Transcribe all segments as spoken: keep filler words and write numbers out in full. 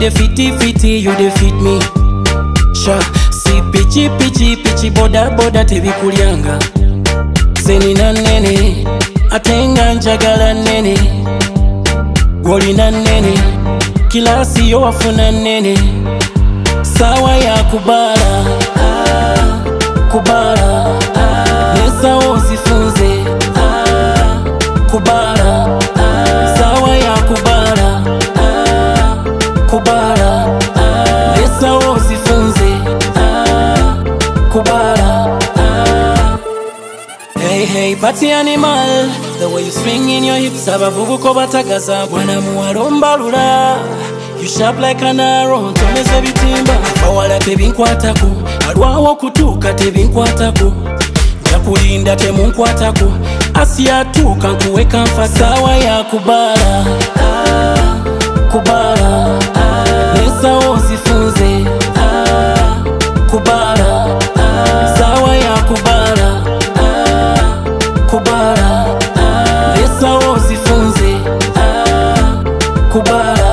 the fitty fitty, you the fit me. Sha, si pichi pichi pichi boda boda tebi kulyanga. Zeni na nene, atenga njagala nene. Woli na nene, kilasi yo wafuna nene. Sawa ya Kubaala, ah, Kubaala, ah, nesa ozifunze, ah, Kubaala, ah, sawa ya Kubaala, ah, Kubaala, ah, nesa ozifunze, ah, Kubaala, ah. Hey hey party animal, the way you swing in your hips, abavubuko batagaza bwana muwalomba lula. You sharp like an arrow, tomeze bitimba. Bawala tebinkwatako, alwawo kutuuka tebinkwatako. Njakulinda temunkwatako, asiyatuuka nkuweka nfa. Sawa ya Kubaala, ah, Kubaala, ah, nesa ozifunze, ah, Kubaala, ah, sawa ya Kubaala, ah, Kubaala, ah, nesa ozifunze, ah, Kubaala.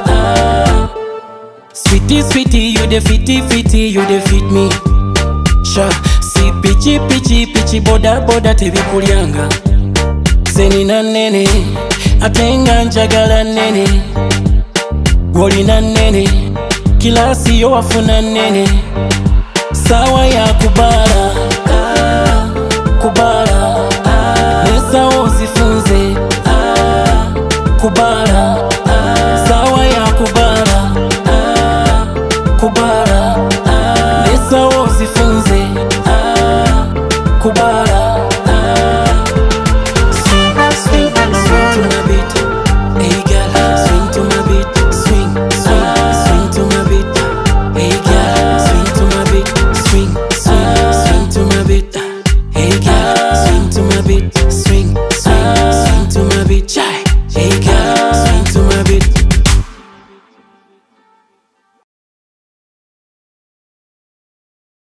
Sweetie, sweetie, you the fitty, fitty, you the fit me. Sha, si pichi, pichi, pichi, boda, boda, tebi kulyanga. Zeni na nene, atenga njagala nene. Woli na nene, kilasi yo wafuna nene. Sawa ya Kubaala.